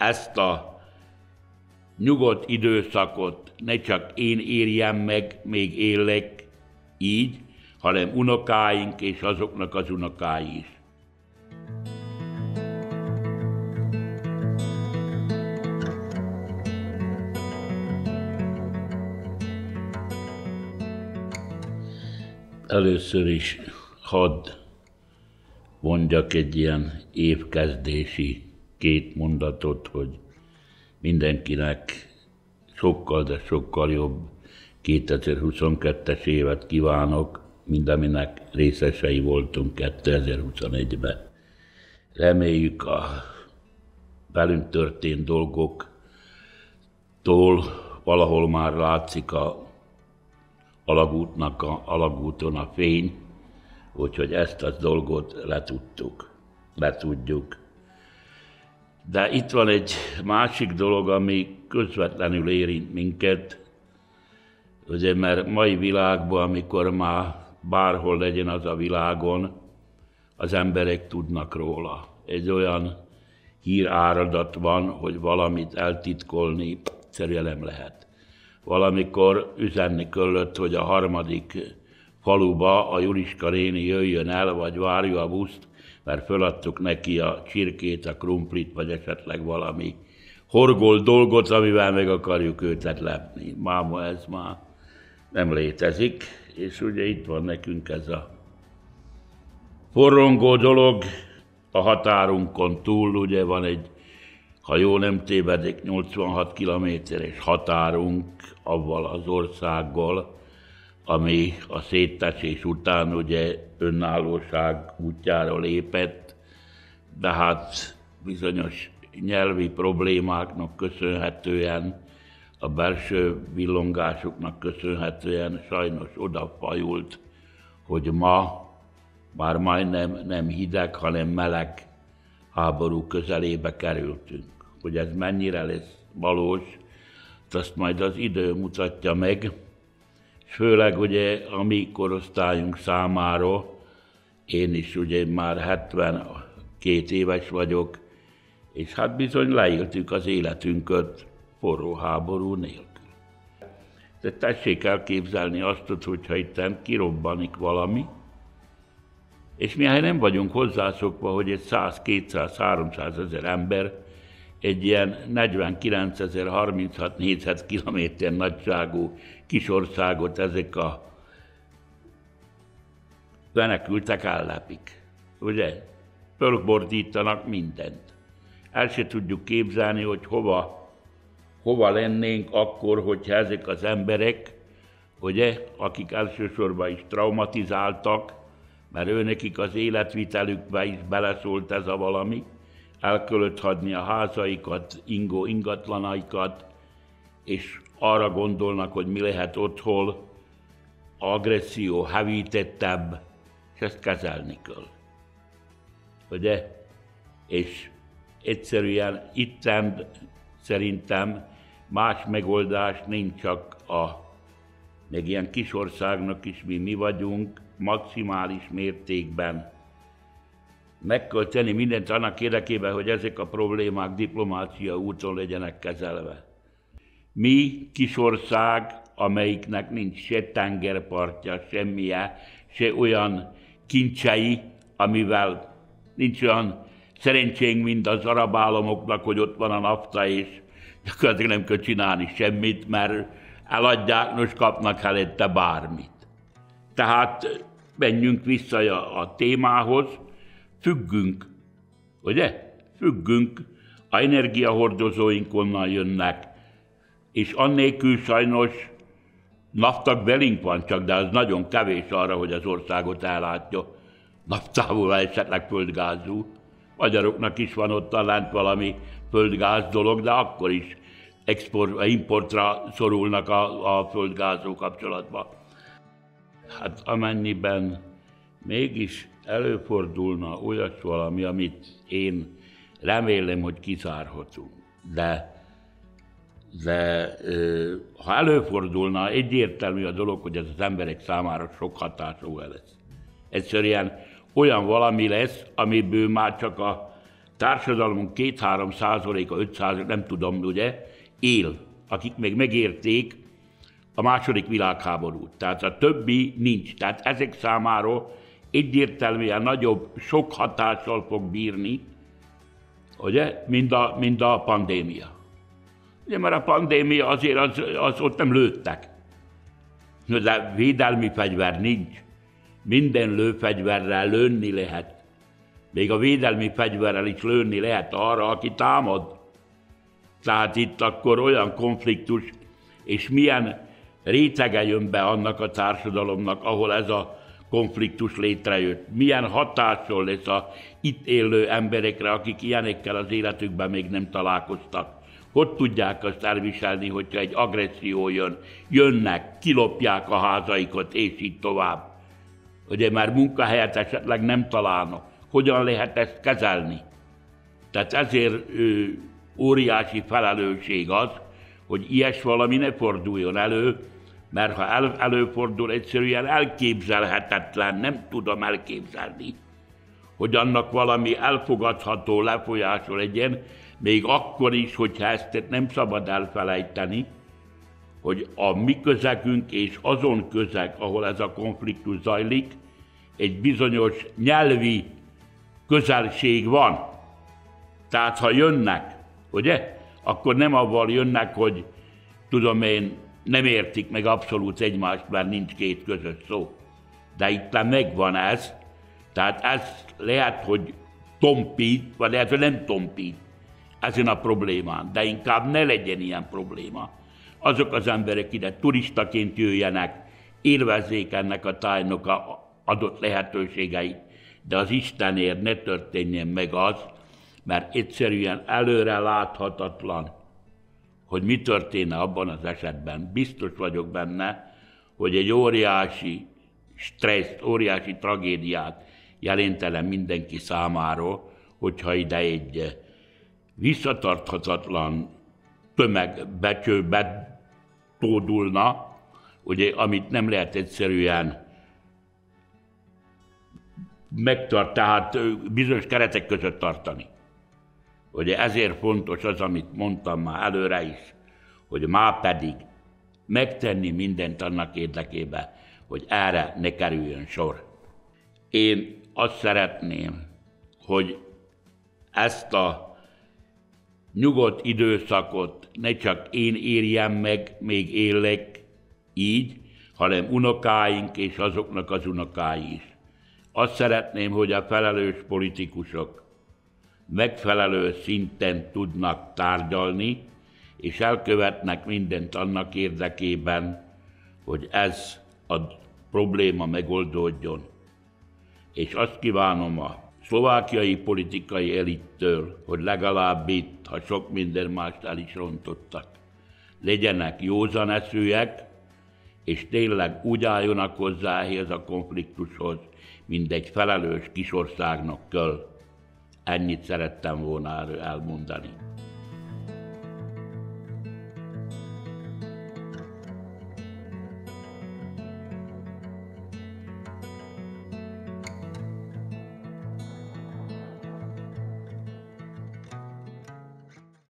ezt a nyugodt időszakot ne csak én érjem meg, még élek így, hanem unokáink és azoknak az unokái is. Először is hadd mondjak egy ilyen évkezdési 2 mondatot, hogy mindenkinek sokkal, de sokkal jobb 2022-es évet kívánok, mint aminek részesei voltunk 2021-ben. Reméljük a velünk történt dolgoktól valahol már látszik a alagúton a fény, úgyhogy ezt a dolgot letudjuk. De itt van egy másik dolog, ami közvetlenül érint minket, ugye, mert mai világban, amikor már bárhol legyen az a világon, az emberek tudnak róla. Egy olyan híráradat van, hogy valamit eltitkolni egyszerűen nem lehet. Valamikor üzenni kellett, hogy a 3. faluba a Juliska néni jöjjön el, vagy várja a buszt, mert föladtuk neki a csirkét, a krumplit, vagy esetleg valami horgolt dolgot, amivel meg akarjuk őt lepni. Máma ez már nem létezik, és ugye itt van nekünk ez a forrongó dolog a határunkon túl, ugye van egy, ha jól nem tévedek, 86 kilométeres határunk avval az országgal, ami a széttesés után ugye önállóság útjára lépett, de hát bizonyos nyelvi problémáknak köszönhetően, a belső villongásoknak köszönhetően sajnos odafajult, hogy ma már majdnem nem hideg, hanem meleg háború közelébe kerültünk. Hogy ez mennyire lesz valós, azt majd az idő mutatja meg, és főleg ugye a mi korosztályunk számára, én is ugye már 72 éves vagyok, és hát bizony leéltük az életünket forró háború nélkül. De tessék elképzelni azt, hogyha itt kirobbanik valami, és mi nem vagyunk hozzászokva, hogy egy 100, 200, 300 ezer ember egy ilyen 49.036 kilométer nagyságú kis országot ezek a menekültek ellepik. Ugye? Fölbordítanak mindent. El se tudjuk képzelni, hogy hova lennénk akkor, hogyha ezek az emberek, ugye, akik elsősorban is traumatizáltak, mert őnekik az életvitelükbe is beleszólt ez a valami, el kellett hagyni a házaikat, ingatlanaikat, és arra gondolnak, hogy mi lehet otthon, agresszió hevítettebb, és ezt kezelni kell. Ugye? És egyszerűen itten szerintem más megoldás nincs, csak meg ilyen kis országnak is mi vagyunk, maximális mértékben meg kell tenni mindent annak érdekében, hogy ezek a problémák diplomácia úton legyenek kezelve. Mi kis ország, amelyiknek nincs se tengerpartja, semmije, se olyan kincsei, amivel nincs olyan szerencsénk, mint az arab államoknak, hogy ott van a nafta, és gyakorlatilag nem kell csinálni semmit, mert eladják, most kapnak helyette bármit. Tehát menjünk vissza a témához, függünk, ugye? Függünk, a energiahordozóink onnan jönnek, és annélkül sajnos naftak velünk van csak, de az nagyon kevés arra, hogy az országot ellátja naftával, esetleg földgázú. Magyaroknak is van ott lent valami földgáz dolog, de akkor is importra szorulnak a földgázó kapcsolatban. Hát amennyiben mégis előfordulna olyas valami, amit én remélem, hogy kizárhatunk, de ha előfordulna, egyértelmű a dolog, hogy ez az emberek számára sok hatású lesz. Egyszerűen olyan valami lesz, amiből már csak a társadalmunk 2-3%-a, 5%, nem tudom, ugye, él, akik még megérték a második világháborút. Tehát a többi nincs. Tehát ezek számára egyértelműen nagyobb, sok hatással fog bírni, ugye, mint a pandémia. Ugye, mert a pandémia azért az ott nem lőttek. De védelmi fegyver nincs. Minden lőfegyverrel lőni lehet. Még a védelmi fegyverrel is lőni lehet arra, aki támad. Tehát itt akkor olyan konfliktus, és milyen rétege jön be annak a társadalomnak, ahol ez a konfliktus létrejött. Milyen hatással lesz az itt élő emberekre, akik ilyenekkel az életükben még nem találkoztak. Hogy tudják azt elviselni, hogyha egy agresszió jönnek, kilopják a házaikat, és így tovább. Ugye már munkahelyet esetleg nem találnak. Hogyan lehet ezt kezelni? Tehát ezért óriási felelősség az, hogy ilyes valami ne forduljon elő, mert ha előfordul, egyszerűen elképzelhetetlen, nem tudom elképzelni, hogy annak valami elfogadható lefolyása legyen, még akkor is, hogyha ezt nem szabad elfelejteni, hogy a mi közegünk és azon közeg, ahol ez a konfliktus zajlik, egy bizonyos nyelvi közelség van. Tehát ha jönnek, ugye, akkor nem avval jönnek, hogy tudom én, nem értik meg abszolút egymást, mert nincs két közös szó. De itt megvan ez, tehát ez lehet, hogy tompít, vagy lehet, hogy nem tompít ezen a problémán, de inkább ne legyen ilyen probléma. Azok az emberek ide turistaként jöjjenek, élvezzék ennek a tájnak a adott lehetőségeit, de az Istenért ne történjen meg az, mert egyszerűen előre láthatatlan, hogy mi történne abban az esetben. Biztos vagyok benne, hogy egy óriási stresszt, óriási tragédiát jelentene mindenki számára, hogyha ide egy visszatarthatatlan tömeg betódulna, ugye, amit nem lehet egyszerűen tehát bizonyos keretek között tartani. Ugye ezért fontos az, amit mondtam már előre is, hogy már pedig megtenni mindent annak érdekében, hogy erre ne kerüljön sor. Én azt szeretném, hogy ezt a nyugodt időszakot ne csak én érjem meg, még élek így, hanem unokáink és azoknak az unokái is. Azt szeretném, hogy a felelős politikusok megfelelő szinten tudnak tárgyalni, és elkövetnek mindent annak érdekében, hogy ez a probléma megoldódjon. És azt kívánom a szlovákiai politikai elittől, hogy legalább itt, ha sok minden mást el is rontottak, legyenek józaneszűek, és tényleg úgy álljonak hozzá ehhez a konfliktushoz, mint egy felelős kisországnak kell. Ennyit szerettem volna erről elmondani.